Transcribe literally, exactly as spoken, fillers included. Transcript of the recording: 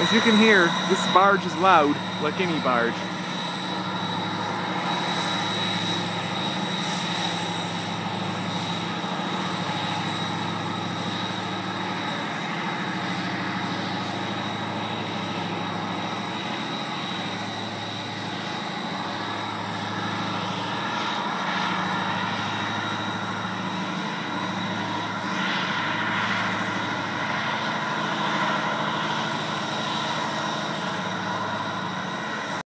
As you can hear, this barge is loud, like any barge.